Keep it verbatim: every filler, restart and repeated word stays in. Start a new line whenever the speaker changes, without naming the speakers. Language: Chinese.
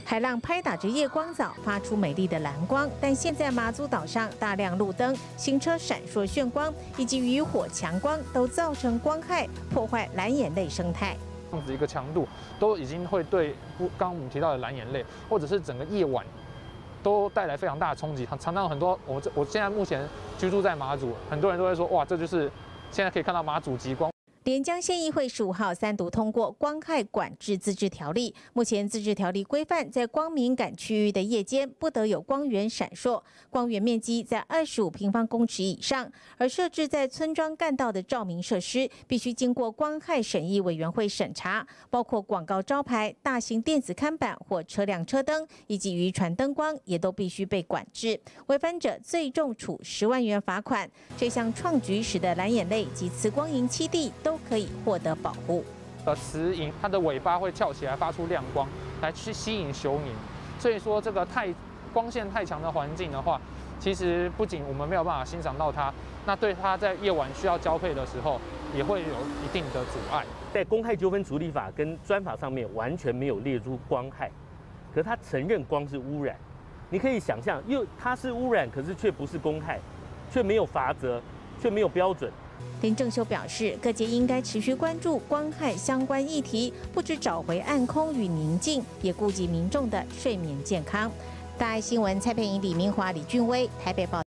海浪拍打着夜光藻，发出美丽的蓝光。但现在马祖岛上大量路灯、行车闪烁炫光，以及渔火强光，都造成光害，破坏蓝眼泪生态。
这样子一个强度，都已经会对刚刚我们提到的蓝眼泪，或者是整个夜晚，都带来非常大的冲击。常常有很多我我现在目前居住在马祖，很多人都会说，哇，这就是现在可以看到马祖极光。
连江县议会十五号三读通过光害管制自治条例。目前自治条例规范，在光敏感区域的夜间不得有光源闪烁，光源面积在二十五平方公尺以上。而设置在村庄干道的照明设施，必须经过光害审议委员会审查，包括广告招牌、大型电子看板或车辆车灯，以及渔船灯光，也都必须被管制。违反者最重处十万元罚款。这项创举使得蓝眼泪及雌光蝇栖地都 可以获得保护。
呃，雌蝇它的尾巴会翘起来，发出亮光，来去吸引雄蝇。所以说，这个太光线太强的环境的话，其实不仅我们没有办法欣赏到它，那对它在夜晚需要交配的时候，也会有一定的阻碍。
在公害纠纷处理法跟专法上面完全没有列出光害，可它承认光是污染。你可以想象，又它是污染，可是却不是公害，却没有罚则，却没有标准。
林正修表示，各界应该持续关注光害相关议题，不只找回暗空与宁静，也顾及民众的睡眠健康。大爱新闻蔡佩莹、李明华、李俊威台北报。